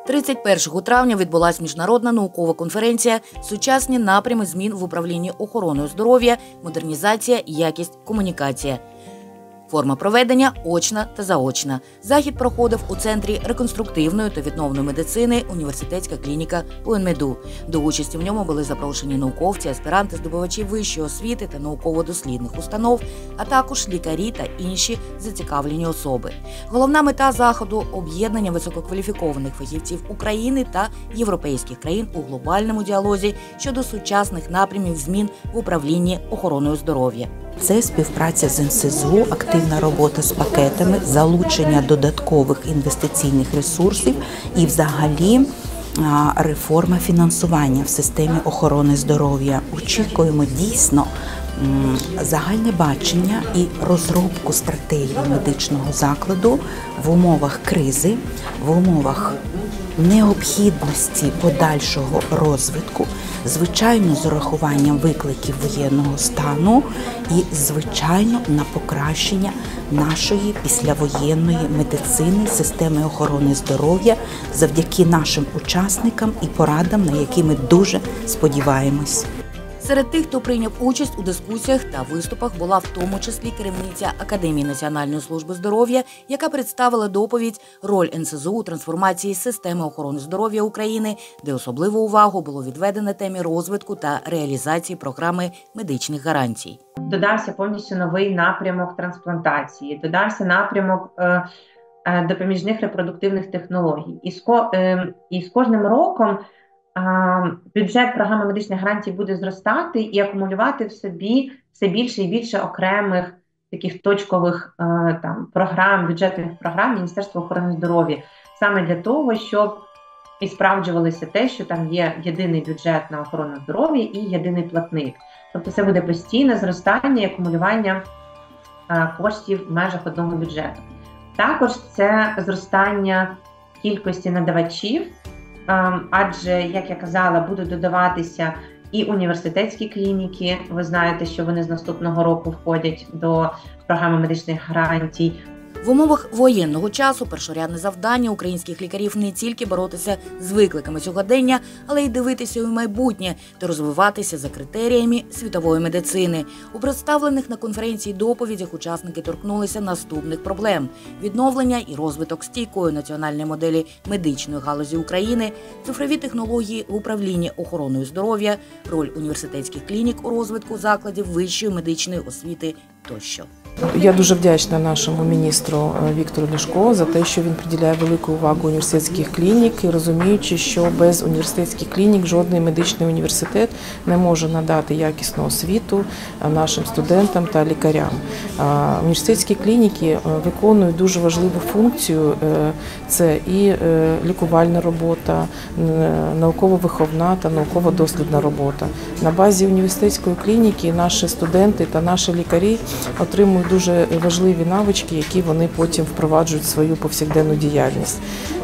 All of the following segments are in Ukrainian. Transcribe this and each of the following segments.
31 травня відбулася міжнародна наукова конференція «Сучасні напрями змін в управлінні охороною здоров'я, модернізація, якість, комунікація». Форма проведення – очна та заочна. Захід проходив у Центрі реконструктивної та відновної медицини «Університетська клініка УНМЕДУ». До участі в ньому були запрошені науковці, аспіранти, здобувачі вищої освіти та науково-дослідних установ, а також лікарі та інші зацікавлені особи. Головна мета заходу – об'єднання висококваліфікованих фахівців України та європейських країн у глобальному діалозі щодо сучасних напрямів змін в управлінні охороною здоров'я. Це співпраця з НСЗУ, активна робота з пакетами, залучення додаткових інвестиційних ресурсів і взагалі реформа фінансування в системі охорони здоров'я. Очікуємо дійсно загальне бачення і розробку стратегії медичного закладу в умовах кризи, в умовах необхідності подальшого розвитку, звичайно, з урахуванням викликів воєнного стану і, звичайно, на покращення нашої післявоєнної медицини, системи охорони здоров'я завдяки нашим учасникам і порадам, на які ми дуже сподіваємось. Серед тих, хто прийняв участь у дискусіях та виступах, була в тому числі керівниця Академії Національної служби здоров'я, яка представила доповідь «Роль НСЗУ у трансформації системи охорони здоров'я України», де особливу увагу було відведено темі розвитку та реалізації програми медичних гарантій. Додався повністю новий напрямок трансплантації, додався напрямок допоміжних репродуктивних технологій. І з кожним роком бюджет програми медичних гарантій буде зростати і акумулювати в собі все більше і більше окремих таких точкових програм, бюджетних програм Міністерства охорони здоров'я. Саме для того, щоб і справджувалося те, що там є єдиний бюджет на охорону здоров'я і єдиний платник. Тобто це буде постійне зростання і акумулювання коштів в межах одного бюджету. Також це зростання кількості надавачів, адже, як я казала, будуть додаватися і університетські клініки. Ви знаєте, що вони з наступного року входять до програми медичних гарантій. В умовах воєнного часу першорядне завдання українських лікарів не тільки боротися з викликами сьогодення, але й дивитися у майбутнє та розвиватися за критеріями світової медицини. У представлених на конференції доповідях учасники торкнулися наступних проблем – відновлення і розвиток стійкої національної моделі медичної галузі України, цифрові технології в управлінні охороною здоров'я, роль університетських клінік у розвитку закладів вищої медичної освіти тощо. Я дуже вдячна нашому міністру Віктору Ляшко за те, що він приділяє велику увагу університетських клінік, і розуміючи, що без університетських клінік жодний медичний університет не може надати якісну освіту нашим студентам та лікарям. Університетські клініки виконують дуже важливу функцію – це і лікувальна робота, науково-виховна та науково-дослідна робота. На базі університетської клініки наші студенти та наші лікарі отримують дуже важливі навички, які вони потім впроваджують в свою повсякденну діяльність.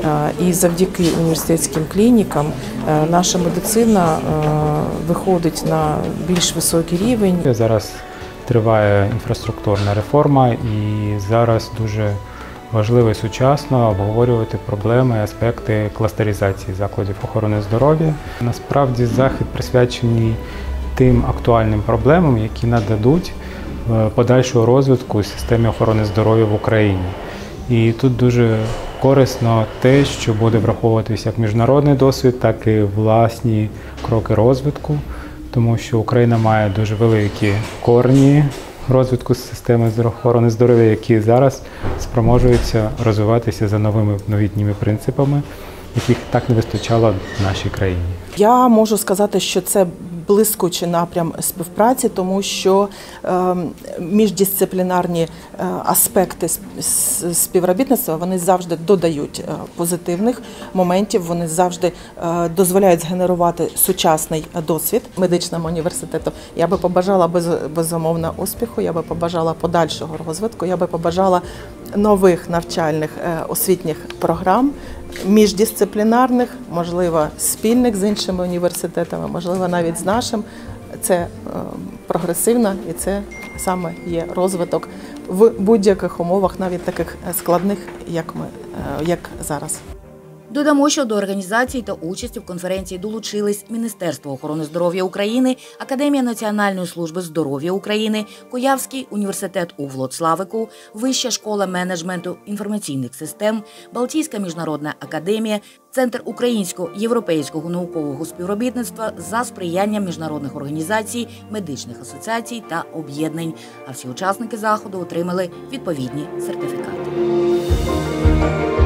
І завдяки університетським клінікам наша медицина виходить на більш високий рівень. Зараз триває інфраструктурна реформа, і зараз дуже важливо і сучасно обговорювати проблеми і аспекти кластеризації закладів охорони здоров'я. Насправді захід присвячений тим актуальним проблемам, які нададуть подальшого розвитку системи охорони здоров'я в Україні. І тут дуже корисно те, що буде враховуватися як міжнародний досвід, так і власні кроки розвитку, тому що Україна має дуже великі корені розвитку системи охорони здоров'я, які зараз спроможуються розвиватися за новими новітніми принципами, яких так не вистачало в нашій країні. Я можу сказати, що це блискучий напрям співпраці, тому що міждисциплінарні аспекти співробітництва, вони завжди додають позитивних моментів, вони завжди дозволяють згенерувати сучасний досвід медичному університету. Я би побажала безумовно успіху, я би побажала подальшого розвитку, я би побажала нових навчальних освітніх програм, міждисциплінарних, можливо, спільних з іншими університетами, можливо, навіть з нашим. Це прогресивно і це саме є розвиток в будь-яких умовах, навіть таких складних, як зараз. Додамо, що до організації та участі в конференції долучились Міністерство охорони здоров'я України, Академія Національної служби здоров'я України, Куявський університет у Влоцлавику, Вища школа менеджменту інформаційних систем, Балтійська міжнародна академія, Центр українсько-європейського наукового співробітництва за сприянням міжнародних організацій, медичних асоціацій та об'єднань. А всі учасники заходу отримали відповідні сертифікати.